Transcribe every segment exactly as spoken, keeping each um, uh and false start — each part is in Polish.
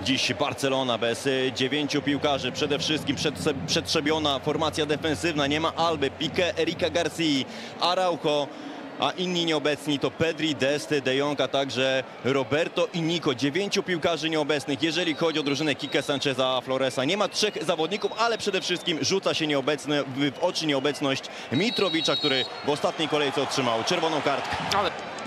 Dziś Barcelona bez dziewięciu piłkarzy, przede wszystkim przetrzebiona formacja defensywna, nie ma Alby, Piqué, Erika García, Araujo, a inni nieobecni to Pedri, Dest, De Jong, a także Roberto i Nico. Dziewięciu piłkarzy nieobecnych, jeżeli chodzi o drużynę Quique Sancheza Floresa. Nie ma trzech zawodników, ale przede wszystkim rzuca się nieobecny, w oczy nieobecność Mitrowicza, który w ostatniej kolejce otrzymał czerwoną kartkę. Ale...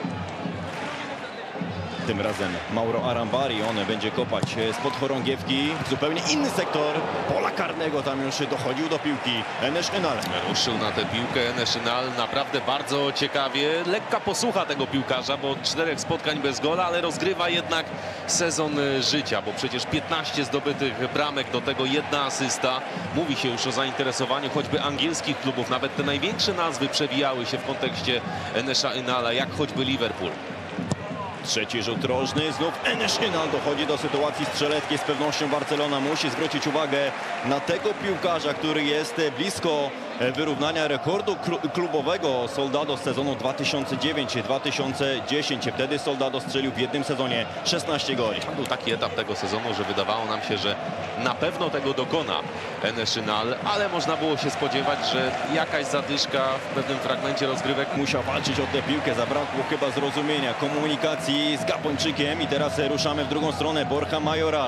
Tym razem Mauro Arambari, on będzie kopać spod chorągiewki, zupełnie inny sektor pola karnego, tam już dochodził do piłki Enes Ünal. Ruszył na tę piłkę Enes Ünal, naprawdę bardzo ciekawie, lekka posłucha tego piłkarza, bo czterech spotkań bez gola, ale rozgrywa jednak sezon życia, bo przecież piętnaście zdobytych bramek, do tego jedna asysta. Mówi się już o zainteresowaniu choćby angielskich klubów, nawet te największe nazwy przewijały się w kontekście Enesa Ünala, jak choćby Liverpool. Trzeci rzut rożny, znów Enes Ünal dochodzi do sytuacji strzeleckiej. Z pewnością Barcelona musi zwrócić uwagę na tego piłkarza, który jest blisko wyrównania rekordu klubowego Soldado z sezonu dwa tysiące dziewiąty dwa tysiące dziesiąty. Wtedy Soldado strzelił w jednym sezonie szesnaście goli. Był taki etap tego sezonu, że wydawało nam się, że na pewno tego dokona Enes Ünal, ale można było się spodziewać, że jakaś zadyszka w pewnym fragmencie rozgrywek. Musiał walczyć o tę piłkę, zabrakło chyba zrozumienia, komunikacji z Gabończykiem i teraz ruszamy w drugą stronę. Borja Mayoral.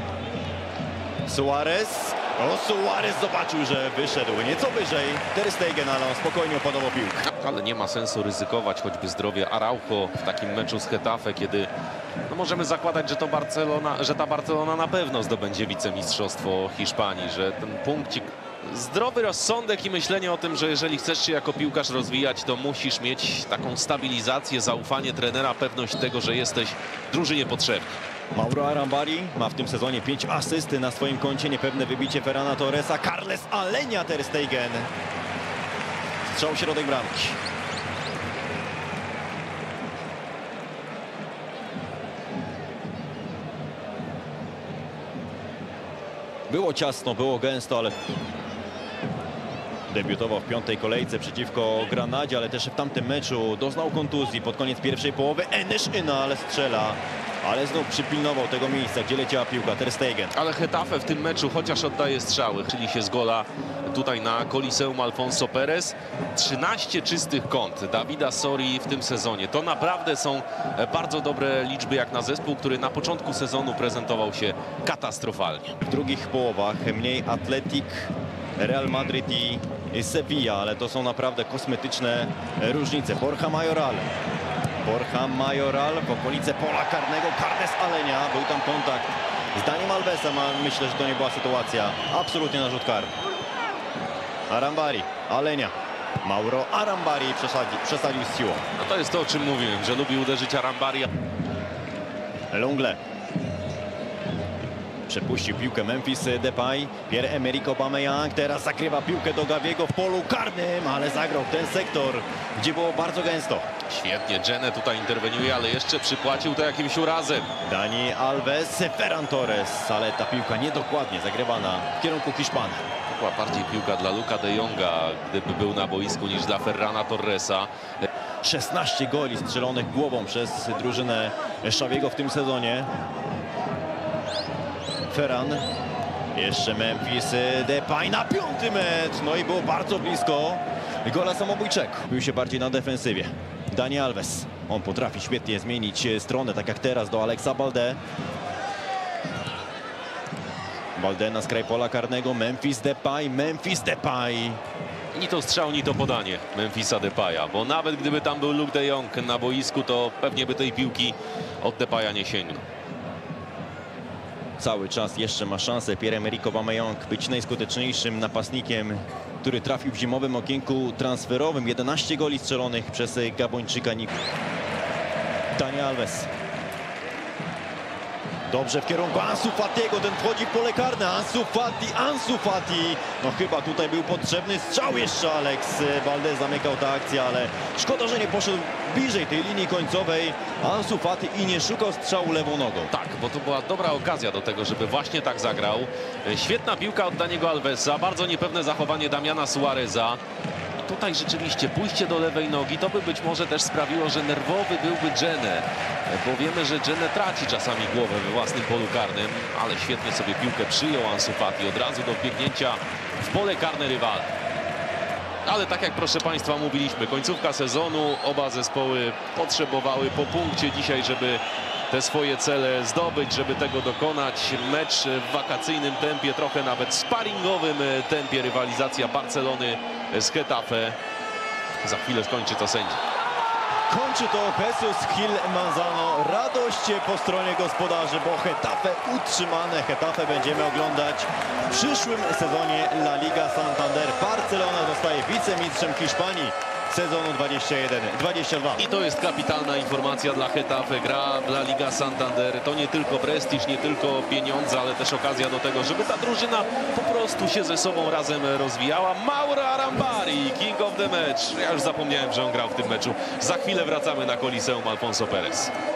Suarez. O, Suarez zobaczył, że wyszedł nieco wyżej Ter Stegen, ale on spokojnie opanował piłkę. Ale nie ma sensu ryzykować choćby zdrowie Araujo w takim meczu z Getafe, kiedy no możemy zakładać, że to Barcelona, że ta Barcelona na pewno zdobędzie wicemistrzostwo Hiszpanii, że ten punkcik, zdrowy rozsądek i myślenie o tym, że jeżeli chcesz się jako piłkarz rozwijać, to musisz mieć taką stabilizację, zaufanie trenera, pewność tego, że jesteś drużynie potrzebny. Mauro Arambari ma w tym sezonie pięć asysty na swoim koncie. Niepewne wybicie Ferrana Torresa. Carles Alenia, Ter Stegen. Strzał w środek bramki. Było ciasno, było gęsto, ale debiutował w piątej kolejce przeciwko Granadzie, ale też w tamtym meczu doznał kontuzji pod koniec pierwszej połowy. Enes Ünal strzela, ale znów przypilnował tego miejsca, gdzie leciała piłka. Ter Stegen. Ale Getafe w tym meczu chociaż oddaje strzały, czyli się z gola tutaj na Coliseum Alfonso Pérez. trzynaście czystych kąt Davida Sori w tym sezonie. To naprawdę są bardzo dobre liczby jak na zespół, który na początku sezonu prezentował się katastrofalnie. W drugich połowach mniej Atletic, Real Madrid i Sevilla, ale to są naprawdę kosmetyczne różnice. Borja Mayoral. Borja Mayoral w okolice pola karnego. Carles Alenia. Był tam kontakt z Daniem Alvesem, a myślę, że to nie była sytuacja absolutnie na rzut karny. Arambari, Alenia. Mauro Arambari przesadzi, przesadził z siłą. No to jest to, o czym mówiłem, że lubi uderzyć Arambari. Longle. Przepuścił piłkę Memphis Depay. Pierre-Emerick Aubameyang teraz zakrywa piłkę do Gaviego w polu karnym, ale zagrał w ten sektor, gdzie było bardzo gęsto. Świetnie, Dżene tutaj interweniuje, ale jeszcze przypłacił to jakimś urazem. Dani Alves, Ferran Torres, ale ta piłka niedokładnie zagrywana w kierunku Hiszpana. To była bardziej piłka dla Luka de Jonga, gdyby był na boisku, niż dla Ferrana Torresa. szesnaście goli strzelonych głową przez drużynę Xaviego w tym sezonie. Ferran, jeszcze Memphis Depay na piąty metr, no i było bardzo blisko gola samobójczego. Bił się bardziej na defensywie. Dani Alves, on potrafi świetnie zmienić stronę, tak jak teraz do Alexa Balde. Balde na skraj pola karnego, Memphis Depay, Memphis Depay. Ni to strzał, ni to podanie Memphisa Depaya, bo nawet gdyby tam był Luke de Jong na boisku, to pewnie by tej piłki od Depaya nie sięgnął. Cały czas jeszcze ma szansę Pierre-Emerick Aubameyang być najskuteczniejszym napastnikiem, który trafił w zimowym okienku transferowym. jedenaście goli strzelonych przez Gabończyka. Dani Alves. Dobrze w kierunku Ansu Fatiego, ten wchodzi w pole karne. Ansu Fati, Ansu Fati. No chyba tutaj był potrzebny strzał jeszcze. Alex Balde zamykał tę akcję, ale szkoda, że nie poszedł bliżej tej linii końcowej Ansu Fati i nie szukał strzału lewą nogą. Tak, bo to była dobra okazja do tego, żeby właśnie tak zagrał. Świetna piłka od Daniego Alvesa, bardzo niepewne zachowanie Damiana Suareza. tutaj rzeczywiście pójście do lewej nogi to by być może też sprawiło, że nerwowy byłby Dżene, bo wiemy, że Dżene traci czasami głowę we własnym polu karnym, ale świetnie sobie piłkę przyjął Ansu Fati od razu do wbiegnięcia w pole karne rywala. Ale tak jak proszę Państwa mówiliśmy, końcówka sezonu, oba zespoły potrzebowały po punkcie dzisiaj, żeby te swoje cele zdobyć, żeby tego dokonać. Mecz w wakacyjnym tempie, trochę nawet sparingowym tempie, rywalizacja Barcelony z Getafe. Za chwilę skończy to sędzia. Kończy to Jesus Gil Manzano. Radość po stronie gospodarzy, bo Getafe utrzymane. Getafe będziemy oglądać w przyszłym sezonie La Liga Santander. Barcelona zostaje wicemistrzem Hiszpanii sezonu dwadzieścia jeden dwadzieścia dwa. I to jest kapitalna informacja dla Getafe. Gra w La Liga Santander to nie tylko prestiż, nie tylko pieniądze, ale też okazja do tego, żeby ta drużyna po prostu się ze sobą razem rozwijała. Mauro Arambari, king of the match. Ja już zapomniałem, że on grał w tym meczu. Za chwilę wracamy na Coliseum Alfonso Pérez.